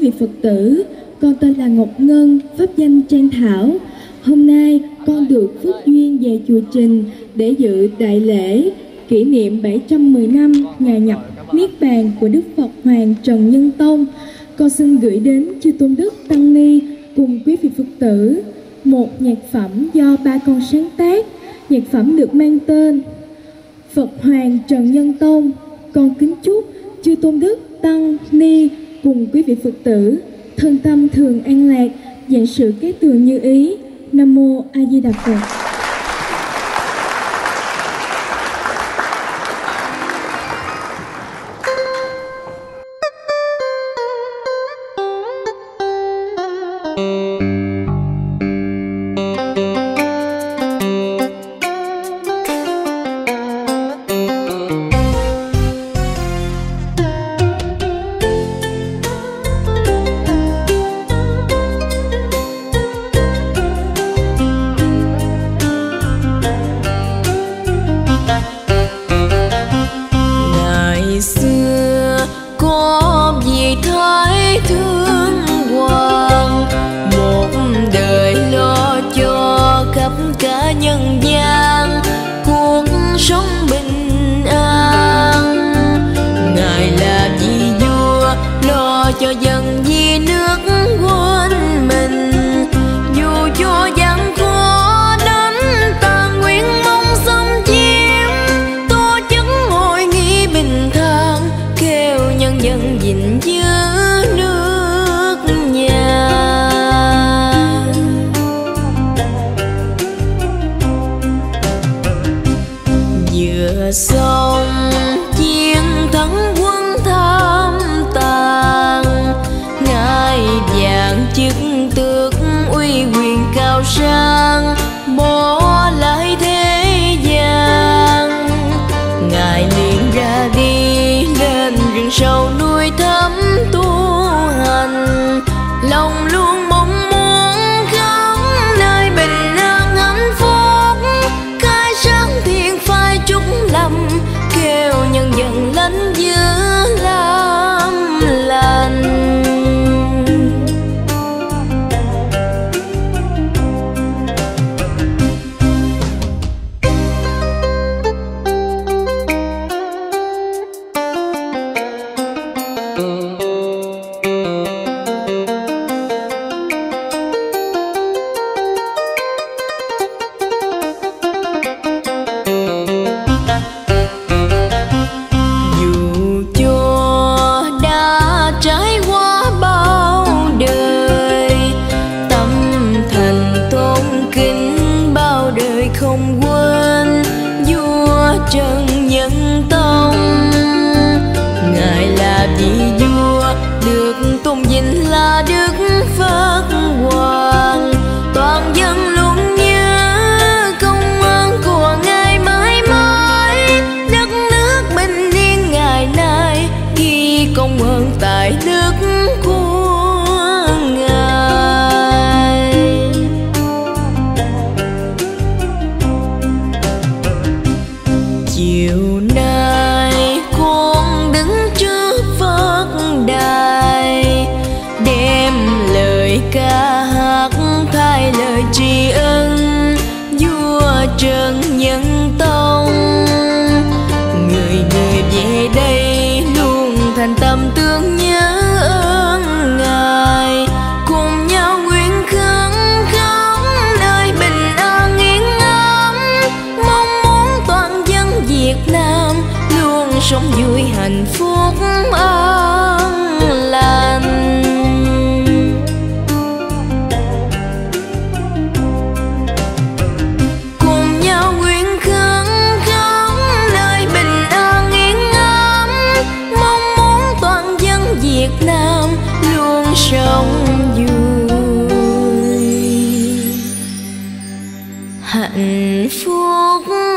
vị Phật tử. Con tên là Ngọc Ngân, pháp danh Trang Thảo. Hôm nay con được phước duyên về chùa Trình để dự đại lễ kỷ niệm 710 năm ngày nhập Niết Bàn của Đức Phật Hoàng Trần Nhân Tông. Con xin gửi đến chư Tôn Đức Tăng Ni cùng quý vị Phật tử một nhạc phẩm do ba con sáng tác. Nhạc phẩm được mang tên Phật Hoàng Trần Nhân Tông. Con kính chúc chư Tôn Đức Tăng Ni cùng quý vị Phật tử thân tâm thường an lạc, vạn sự kế tường như ý. Nam mô A Di Đà Phật. Cho dân vì nước quên mình, dù cho gian khó đến ta nguyện mong xâm chiếm. Tô chứng ngồi nghĩ bình thản, kêu nhân dân gìn giữ nước nhà. Vừa xong chiến thắng quân tham tàn, vạn chức tước uy quyền cao sang, bỏ lại thế gian. Ngài liền ra đi lên rừng sâu núi thẳm tu hành, lòng luôn mong muốn khắp nơi bình an hạnh phúc. Khai sáng thiên phai chúc lầm, kêu nhân dân lãnh giữ làm lành. Không quên vua Trần Nhân Tông, ngài là vị vua được tôn vinh là Đức Phật Hoàng. Toàn dân luôn nhớ công ơn của ngài mãi mãi, đất nước bình yên ngày nay ghi công ơn tại nước của ngài. Chiều nay con đứng trước Phật đài, đem lời ca hát thay lời tri ân vua Trần Nhân Tông. Người người về đây luôn thành tâm tương nhớ ơn ngài, cùng nhau nguyện khấn khắp nơi bình an yên ấm. Mong muốn toàn dân Việt Nam luôn sống vui hạnh phúc an lành. Cùng nhau nguyện khấn khắp nơi bình an yên ấm. Mong muốn toàn dân Việt Nam luôn sống vui hạnh phúc.